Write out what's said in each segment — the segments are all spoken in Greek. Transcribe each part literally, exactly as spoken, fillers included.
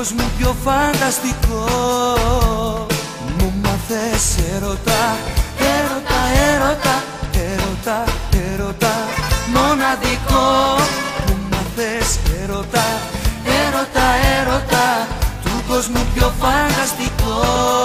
κόσμου πιο φανταστικό. Μου μάθες έρωτα, έρωτα, έρωτα, έρωτα, έρωτα μοναδικό. Μου μάθες έρωτα, έρωτα, έρωτα του κόσμου πιο φανταστικό.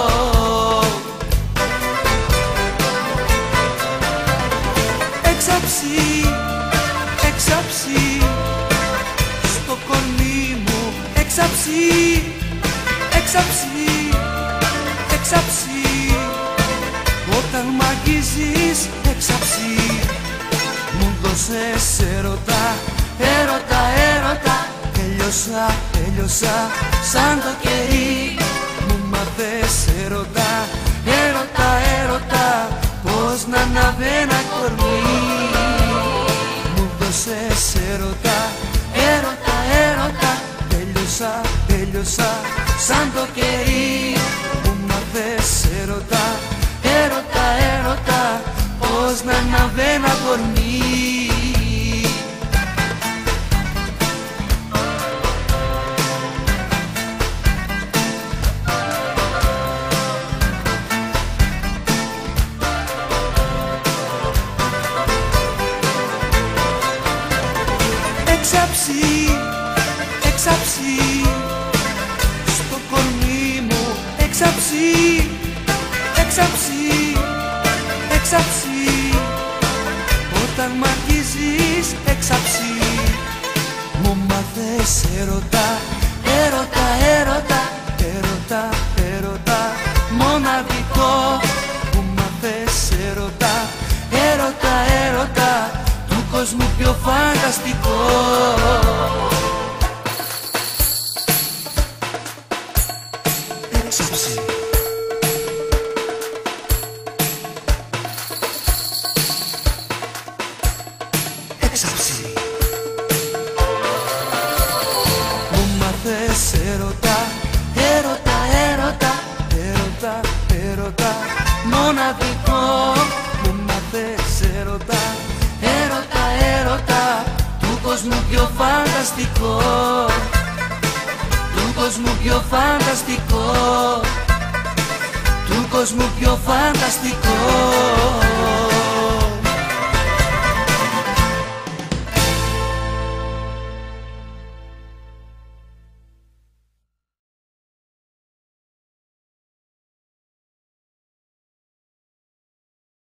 Έξαψη, έξαψη στο κορμί μου, έξαψη, έξαψη, έξαψη όταν μ' αγγίζεις, έξαψη. Μου δώσες έρωτα, έρωτα, έρωτα, έλειωσα, έλειωσα σαν το κερί. Μου μάθες έρωτα, έρωτα, έρωτα, πώς να ανάβει ένα κορμί. Μου δώσες έρωτα, έρωτα, έρωτα, τέλειωσα, τέλειωσα σαν το κερί. Μου μάθες έρωτα, έρωτα, έρωτα, πώς να ανάβει ένα κορμί. Έξαψη, έξαψη στο κορμί μου, έξαψη, έξαψη, έξαψη όταν μ' αγγίζεις, έξαψη. Μου μάθες έρωτα, έρωτα, έρωτα, έρωτα, έρωτα μοναδικό. Μου μάθες έρωτα, έρωτα, έρωτα του κόσμου πιο φανταστικό. Έξαψη, έξαψη. Μου μάθες έρωτα, έρωτα, έρωτα, έρωτα, έρωτα μοναδικό. Μου μάθες έρωτα, έρωτα, έρωτα του κόσμου πιο φανταστικό. Του κόσμου πιο φανταστικό. Του κόσμου πιο φανταστικό.